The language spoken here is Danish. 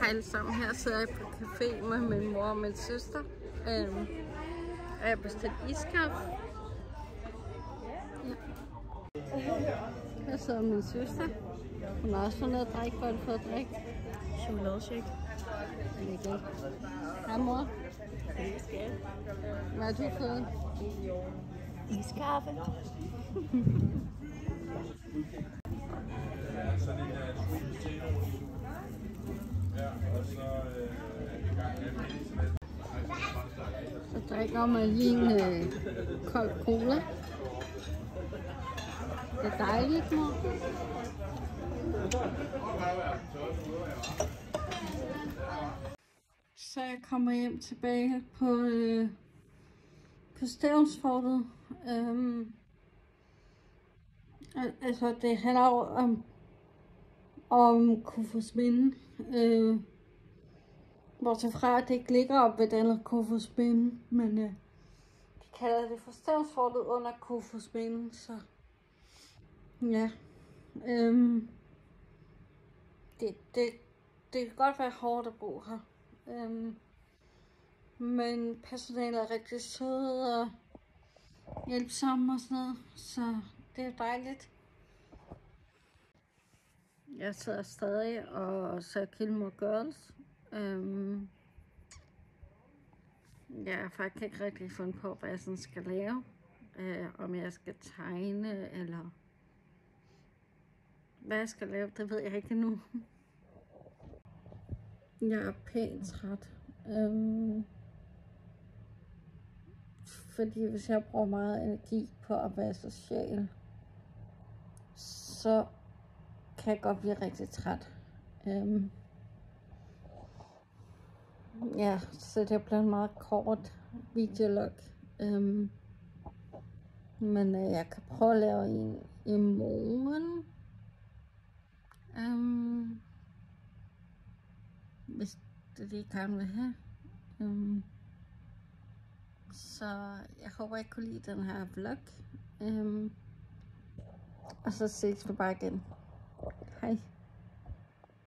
Hej alle sammen, her sidder jeg på café med min mor og min søster. Og jeg bestilt iskaffe. Ja. Her sidder min søster. Hun har også fået noget at drikke. Hvad har du fået at drikke? Chokoladeshake. Lækkert. Hej mor. Det skal. Hvad har du fået? Iskaffe. Så drikker man lige en kold cola. Det er dejligt, mor. Så jeg kommer hjem tilbage på Stevnsfortet. Altså det handler jo om Kofoedsminde. Bortset fra, at det ikke ligger op ved den her Kofoedsminde, men de kalder det for Stevnsfortet under Kofoedsminde, så ja. Det kan godt være hårdt at bo her. Men personalet er rigtig søde og hjælpsomme og sådan noget, så det er dejligt. Jeg sidder stadig og ser Gilmore Girls. Jeg har faktisk ikke rigtig fundet på, hvad jeg sådan skal lave. Om jeg skal tegne, eller hvad jeg skal lave, det ved jeg ikke endnu. Jeg er pænt træt. Fordi hvis jeg bruger meget energi på at være social, så kan jeg godt blive rigtig træt. Ja, så det bliver en meget kort videolog. Men jeg kan prøve at lave en i morgen. Hvis det lige kan vil have. Så jeg håber, I kunne lide den her vlog. Og så ses vi bare igen. Hej.